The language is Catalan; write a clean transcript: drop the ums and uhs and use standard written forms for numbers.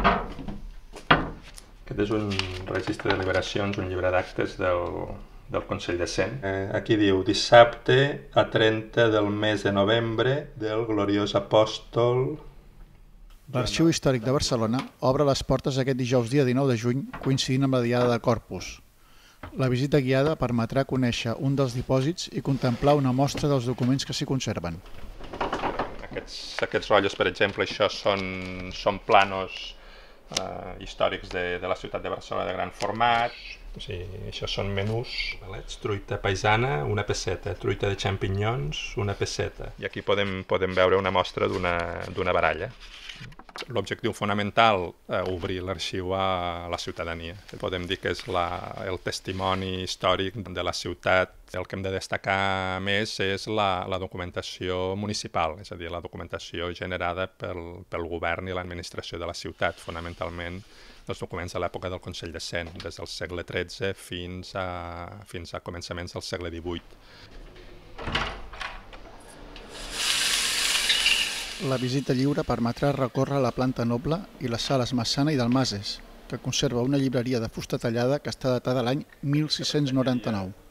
Aquest és un registre de liberacions, un llibre d'actes del Consell de Cent. Aquí diu dissabte a 30 del mes de novembre del gloriós apòstol. L'Arxiu Històric de Barcelona obre les portes aquest dijous dia 19 de juny, coincidint amb la Diada de Corpus. La visita guiada permetrà conèixer un dels dipòsits i contemplar una mostra dels documents que s'hi conserven. Aquests rotllos, per exemple, això són planos històrics de la ciutat de Barcelona de gran format. Sí, això són menús. Truita paisana, una pesseta. Truita de xampinyons, una pesseta. I aquí podem veure una mostra d'una baralla. L'objectiu fonamental, obrir l'arxiu a la ciutadania. Podem dir que és el testimoni històric de la ciutat. El que hem de destacar més és la documentació municipal, és a dir, la documentació generada pel govern i l'administració de la ciutat, fonamentalment els documents de l'època del Consell de Cent, des del segle XIII fins a començaments del segle XVIII. La visita lliure permetrà recórrer la planta noble i les sales Massana i Dalmases, que conserva una llibreria de fusta tallada que està datada l'any 1699.